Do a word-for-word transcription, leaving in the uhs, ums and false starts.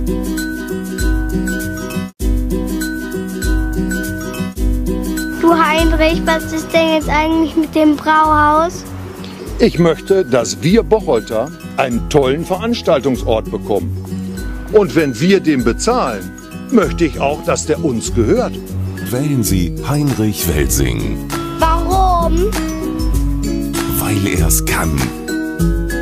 Du Heinrich, was ist denn jetzt eigentlich mit dem Brauhaus? Ich möchte, dass wir Bocholter einen tollen Veranstaltungsort bekommen. Und wenn wir den bezahlen, möchte ich auch, dass der uns gehört. Wählen Sie Heinrich Welsing. Warum? Weil er es kann.